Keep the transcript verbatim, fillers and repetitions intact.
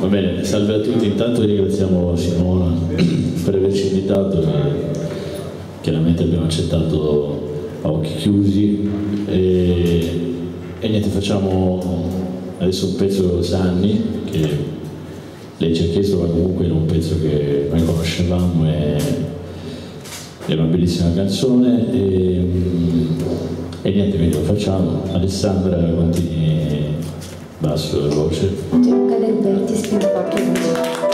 Va bene, salve a tutti, intanto ringraziamo Simona per averci invitato e chiaramente abbiamo accettato a occhi chiusi e, e niente, facciamo adesso un pezzo Sanni che lei ci ha chiesto, ma comunque era un pezzo che noi conoscevamo e è una bellissima canzone e, e niente, quindi lo facciamo. Alessandra, continui basso e voce. Gianluca Del Berti, scrive qualche voce.